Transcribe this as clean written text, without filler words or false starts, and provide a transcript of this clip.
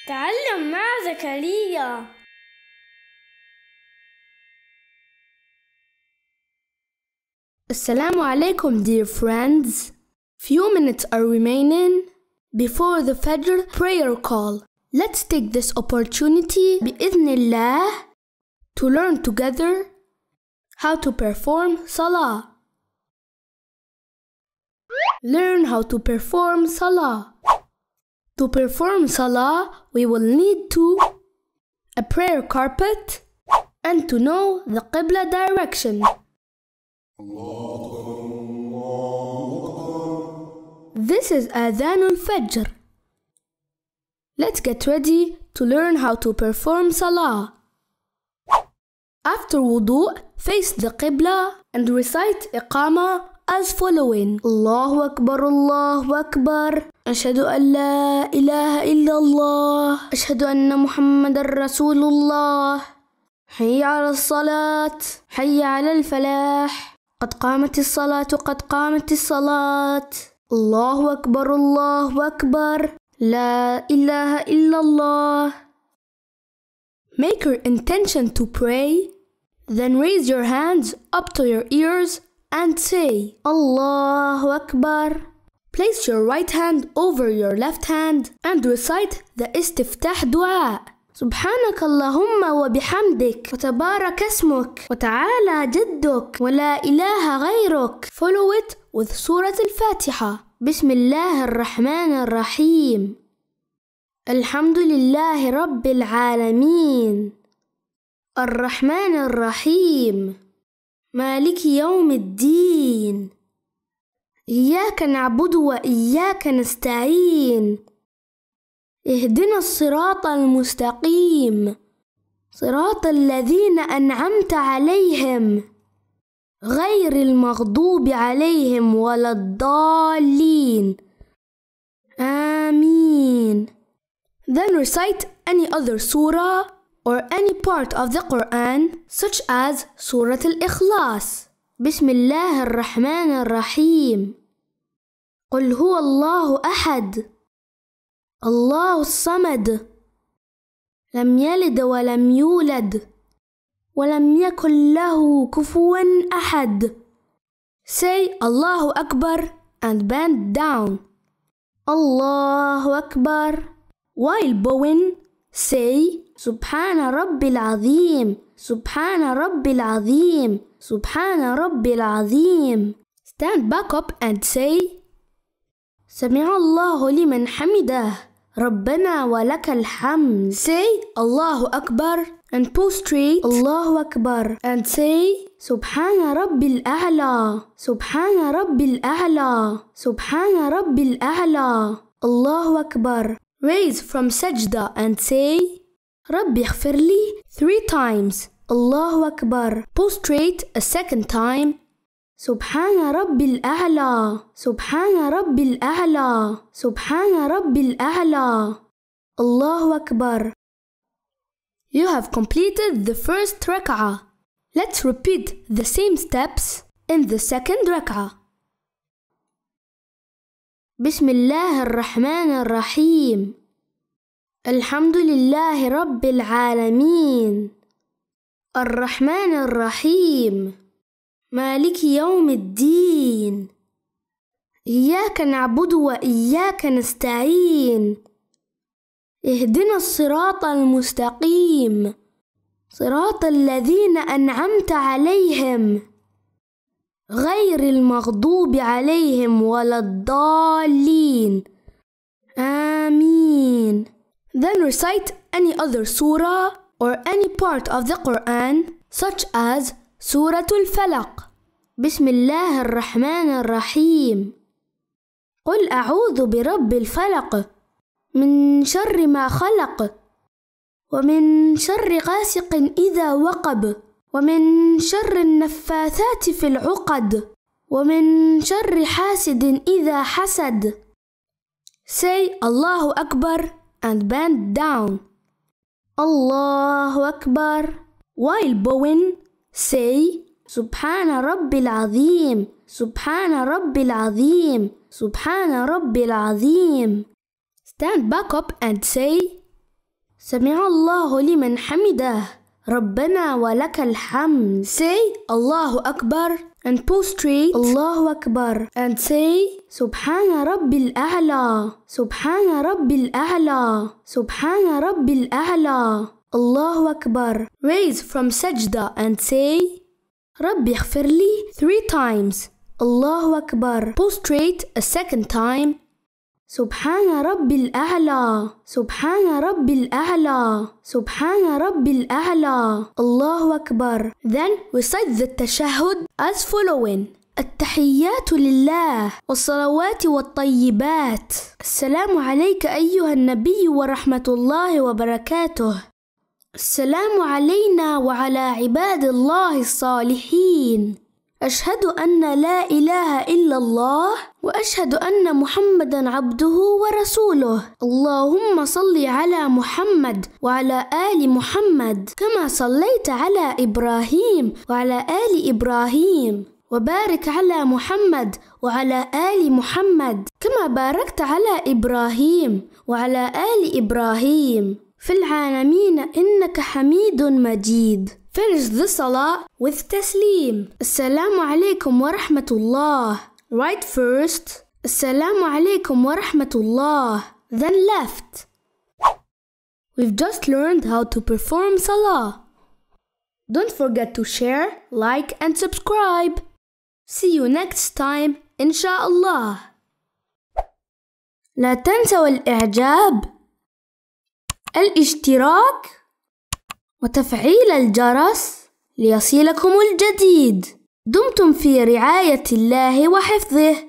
تعلم مع زكريا. Assalamu alaikum, dear friends. Few minutes are remaining before the Fajr prayer call. Let's take this opportunity بإذن to learn together how to perform Salah. Learn how to perform Salah. To perform Salah, we will need a prayer carpet and to know the Qibla direction. This is Adhan al-Fajr. Let's get ready to learn how to perform Salah. After wudu, face the Qibla and recite Iqama as following. Allahu Akbar, Allahu Akbar. Ashhadu an la ilaha illallah. Ashhadu anna Muhammadar Rasulullah. Hayya ala salat. Hayya ala al-falah. قد قامت الصلاة قد قامت الصلاة. الله أكبر الله أكبر. لا إله إلا الله. Make your intention to pray, then raise your hands up to your ears and say Allahu Akbar. Place your right hand over your left hand and recite the istiftah dua. سبحانك اللهم وبحمدك وتبارك اسمك وتعالى جدك ولا إله غيرك. Follow it with Surah Al-Fatiha. بسم الله الرحمن الرحيم. الحمد لله رب العالمين. الرحمن الرحيم. مالك يوم الدين. إياك نعبد وإياك نستعين. اهدنا الصراط المستقيم صراط الذين أنعمت عليهم غير المغضوب عليهم ولا الضالين. آمين. Then recite any other surah or any part of the Quran such as Surah Al-Ikhlas. بسم الله الرحمن الرحيم. قل هو الله أحد الله الصمد لم يلد ولم يولد ولم يكن له كفوا أحد. Say Allahu Akbar and bend down. Allahu Akbar. While bowing, say سبحان ربي العظيم سبحان ربي العظيم سبحان ربي العظيم. Stand back up and say سمع الله لمن حمده ربنا ولك الحمد. Say Allahu Akbar and prostrate Allahu Akbar and say سبحان ربي الأعلى سبحان ربي الأعلى سبحان ربي الأعلى. Allahu Akbar. Raise from sajda and say ربي اغفر لي 3 times. Allahu Akbar. Prostrate a second time. سبحان ربي الأعلى سبحان ربي الأعلى سبحان ربي الأعلى. الله أكبر. You have completed the first rak'ah. Let's repeat the same steps in the second rak'ah. بسم الله الرحمن الرحيم. الحمد لله رب العالمين. الرحمن الرحيم. مالك يوم الدين. إياك نعبد وإياك نستعين. اهدنا الصراط المستقيم صراط الذين أنعمت عليهم غير المغضوب عليهم ولا الضالين. آمين. Then recite any other surah or any part of the Quran such as سورة الفلق. بسم الله الرحمن الرحيم. قل أعوذ برب الفلق من شر ما خلق ومن شر غاسق إذا وقب ومن شر النفاثات في العقد ومن شر حاسد إذا حسد. Say Allahu Akbar and bend down. Allahu Akbar. While bowing, say سبحان ربي العظيم سبحان ربي العظيم سبحان ربي العظيم. Stand back up and say سمع الله لمن حمده. ربنا ولك الحمد. Say الله أكبر and prostrate. الله أكبر and say سبحان ربي الأعلى. سبحان ربي الأعلى. سبحان ربي الأعلى. الله أكبر. Raise from sajda and say ربي اغفر لي 3 times. الله أكبر. Prostrate a second time. سبحان ربي الأعلى. سبحان ربي الأعلى. سبحان ربي الأعلى. الله أكبر. Then recite the tashahhud as following. التحيات لله والصلوات والطيبات. السلام عليك أيها النبي ورحمة الله وبركاته. السلام علينا وعلى عباد الله الصالحين. أشهد أن لا إله إلا الله وأشهد أن محمدًا عبده ورسوله. اللهم صل على محمد وعلى آل محمد كما صليت على إبراهيم وعلى آل إبراهيم، وبارك على محمد وعلى آل محمد كما باركت على إبراهيم وعلى آل إبراهيم في العالمين إنك حميد مجيد. Finish the salah with taslim. Assalamu alaikum wa rahmatullah. Right first. Assalamu alaikum wa rahmatullah. Then left. We've just learned how to perform salah. Don't forget to share, like and subscribe. See you next time, inshallah. لا تنسوا الإعجاب، الاشتراك، وتفعيل الجرس ليصلكم الجديد. دمتم في رعاية الله وحفظه.